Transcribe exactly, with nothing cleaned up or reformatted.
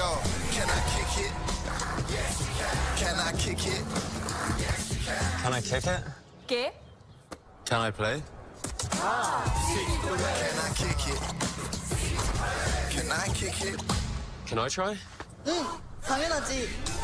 Yo, can I kick it? Yes, you can. Can I kick it? Yes, you can. Can I kick it? ¿Qué? Can I play? Can I kick it? Can I kick it? Can I try? 응, 당연하지.